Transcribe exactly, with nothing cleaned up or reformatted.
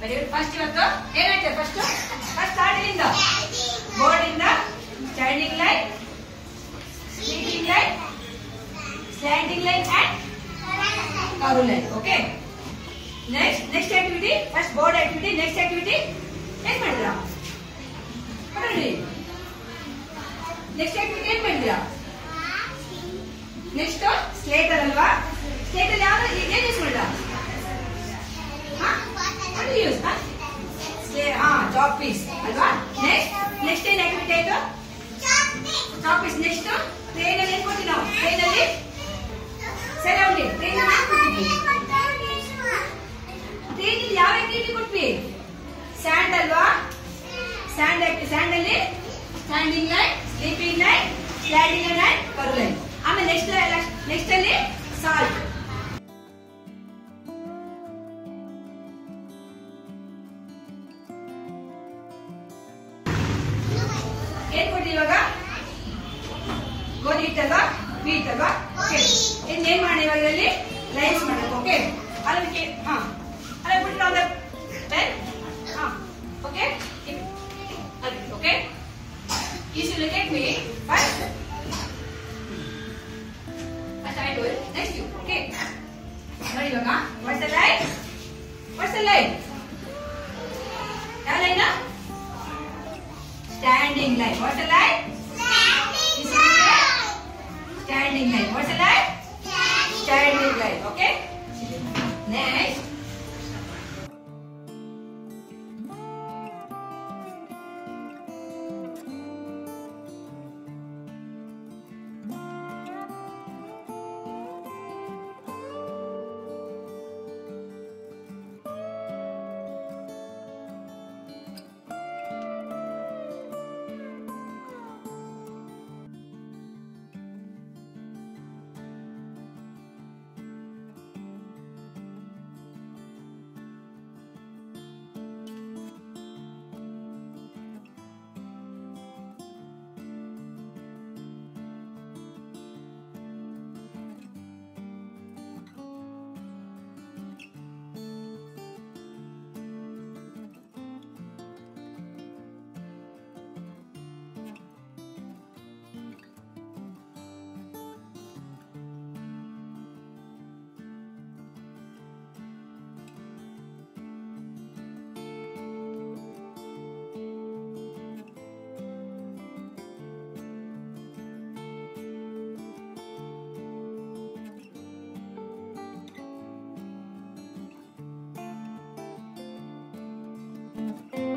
Very good. First ಇವತ್ತು ಏನಾಯ್ತು? First first start ಇಲ್ಲಿಂದ ಬೋರ್ಡ್ ಇಂದ standing line, sleeping line, standing line and curve line. Okay. Next next activity first board activity. Next activity ಏನ್ ಮಾಡಿದ್ರಾ? ನೋಡಿ next activity ಏನ್ ಮಾಡಿದ್ರಾ? ನೆಕ್ಸ್ಟ್ ಸ್ಲೇಟರ್ ಅಲ್ವಾ? ಸ್ಲೇಟರ್ ಯಾವ ಏನ್ ಯೂಸ್ ಮಾಡಿದ್ರಾ? ಯೂಸ್ ಹಾ ಚಾಕ್ ಪೀಸ್ ಅಲ್ವಾ? ನೆಕ್ಸ್ಟ್ ನೆಕ್ಸ್ಟ್ ಏನ್ ಆಕ್ಟಿವಿಟಿ ಆಯ್ತು? Chalk piece. ನೆಕ್ಸ್ಟ್ ಟ್ರೈನ್ ಅಲ್ಲಿ ಏನ್ ಕೊಡ್ತೀವಿ ನಾವು? ಟ್ರೈನ್ ಅಲ್ಲಿ ಸರೌಂಡಿಂಗ್ ಟ್ರೈನ್ ಅಲ್ಲಿ ಏನ್ ಕೊಡ್ತೀವಿ? ಟ್ರೈನ್ ಅಲ್ಲಿ ಯಾವ ಆಕ್ಟಿವಿಟಿ ಕೊಟ್ವಿ? ಸ್ಯಾಂಡ್ ಅಲ್ವಾ? ಸ್ಯಾಂಡ್ ಸ್ಯಾಂಡ್ ಅಲ್ಲಿ standing line, sleeping line, sliding line, curve line. ಆಮೇಲೆ ನೆಕ್ಸ್ಟ್ ನೆಕ್ಸ್ಟ್ ಅಲ್ಲಿ ಸಾಲ್ಟ್. ಏನ್ ಕೊಡ್ತೀವಿ ಇವಾಗ? ಗೋಧಿ ಹಿಟ್ಟಲ್ವಾ? ವೀಟ್ ಅಲ್ವಾ? ಓಕೆ. ಏನ್ ಏನ್ ಮಾಡಿ ಇವಾಗ ಇದರಲ್ಲಿ ಲೈನ್ಸ್ ಮಾಡಬೇಕು. ಓಕೆ. ಅದಕ್ಕೆ ಹಾ ಅಲ್ಲ ಬಿಟ್ಟು ಆನ್ ದ ಪೆನ್. ಹಾ okay. Okay. You should look at me first. First I do it. Next you. Okay. ನೋಡಿ ಇವಾಗ what's the line? What's the line? ಯಾವ line? Standing line. What's the line? Standing line. Standing line. What's the line? Standing line. Okay. Next. Thank you.